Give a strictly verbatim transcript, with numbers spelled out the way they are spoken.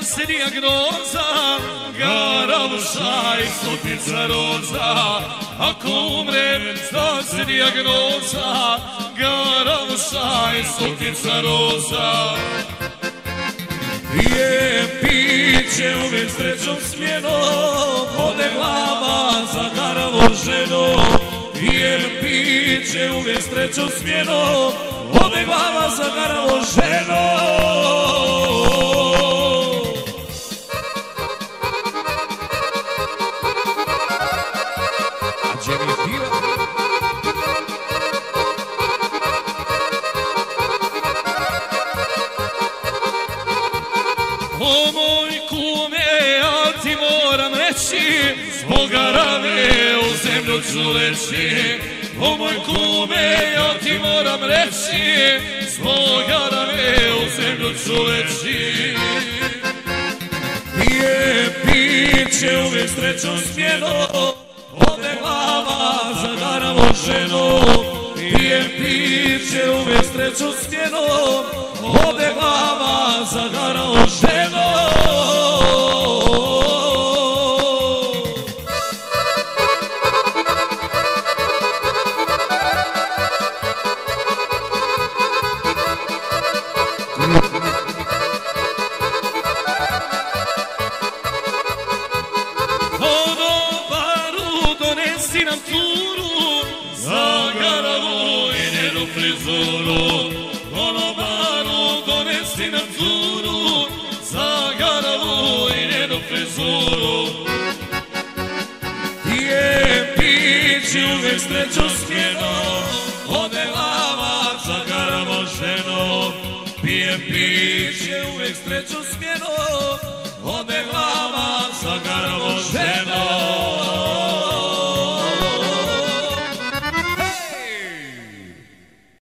se dijagnoza, garavuša i stotica roza. Ako umrem, zna se dijagnoza, garavuša i stotica roza. Pijem piće uvijek srećom smjenom, ode glava za garavo ženo. Pijem piće uvijek srećom smjenom, ode glava za garavo ženo. O moj kume, ja ti moram reći, zbog garave u zemlju ću leći. O moj kume, ja ti moram reći, zbog garave u zemlju ću leći. Pijem piće uvijek srećom smjenom, ode glava za garavo ženo. Pijem piće uvijek srećom smjenom, ode glava za garavo ženo. Konobaru donesi nam turu, za garavu i njenu frizuru. Konobaru donesi nam turu, za garavu i njenu frizuru. Pijem pići uvijek srećom smjenom, ode glava za garavo ženo. Pijem piće uvijek srećom smjenom, ode glava za garavo ženo.